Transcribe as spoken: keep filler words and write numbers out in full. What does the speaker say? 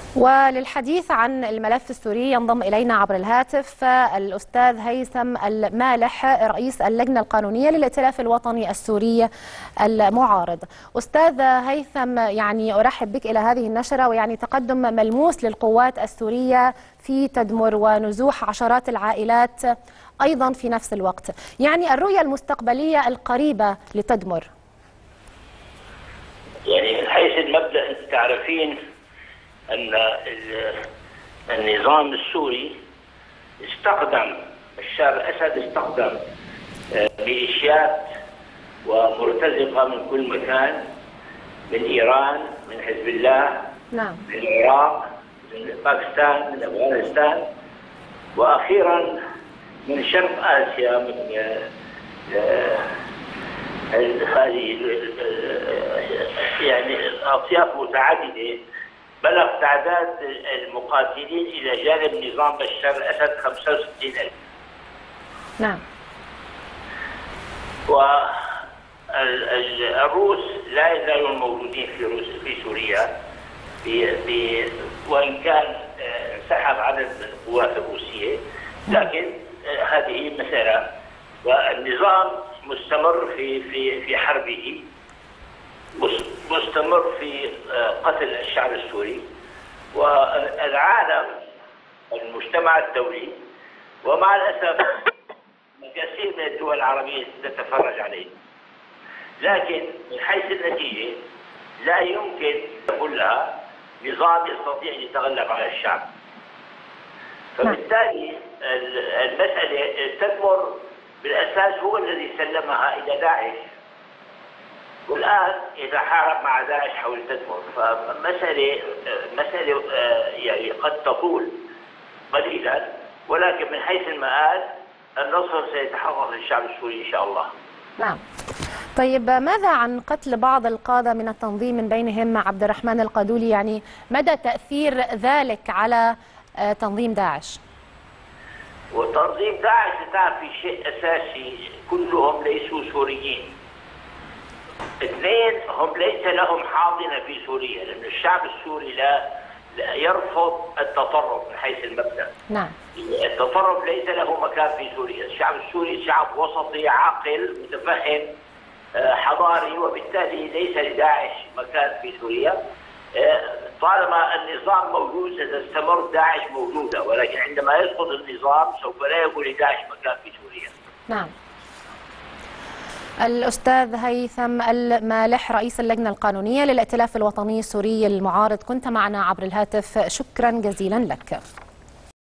وللحديث عن الملف السوري ينضم إلينا عبر الهاتف الأستاذ هيثم المالح رئيس اللجنة القانونية للائتلاف الوطني السوري المعارض. أستاذ هيثم، يعني أرحب بك إلى هذه النشرة، ويعني تقدم ملموس للقوات السورية في تدمر ونزوح عشرات العائلات أيضا في نفس الوقت، يعني الرؤية المستقبلية القريبة لتدمر. يعني من حيث المبدأ أنت تعرفين أن النظام السوري استخدم بشار الأسد استخدم ميليشيات ومرتزقة من كل مكان، من إيران، من حزب الله، نعم، من العراق، من باكستان، من أفغانستان، وأخيرا من شرق آسيا، من هذه يعني أطياف متعددة. بلغ تعداد المقاتلين إلى جانب نظام بشار الأسد خمسة وستين ألف. نعم. والروس لا يزالون موجودين في روس في سوريا، في في وإن كان انسحب عدد من القوات الروسية، لكن هذه مسألة. والنظام مستمر في في في حربه، مستمر في قتل الشعب السوري، والعالم المجتمع الدولي ومع الأسف كثير من الدول العربية تتفرج عليه. لكن من حيث النتيجة لا يمكن كلها نظام يستطيع أن يتغلب على الشعب. فبالتالي المسألة تدمر بالأساس هو الذي سلمها إلى داعش، والآن إذا حارب مع داعش حول تدمر. فمسألة مسألة يعني قد تطول قليلا، ولكن من حيث المآل النصر سيتحقق للشعب السوري إن شاء الله. نعم. طيب، ماذا عن قتل بعض القادة من التنظيم من بينهم عبد الرحمن القادولي؟ يعني مدى تأثير ذلك على تنظيم داعش؟ وتنظيم داعش تعرف في شيء أساسي، كلهم ليسوا سوريين. اثنين، هم ليس لهم حاضنة في سوريا، لأن الشعب السوري لا, لا يرفض التطرف من حيث المبدأ. نعم. التطرف ليس له مكان في سوريا. الشعب السوري شعب وسطي عاقل متفهم حضاري، وبالتالي ليس لداعش مكان في سوريا. طالما النظام موجود ستستمر داعش موجودة، ولكن عندما يسقط النظام سوف لا يكون لداعش مكان في سوريا. نعم. الأستاذ هيثم المالح رئيس اللجنة القانونية للائتلاف الوطني السوري المعارض، كنت معنا عبر الهاتف، شكرا جزيلا لك.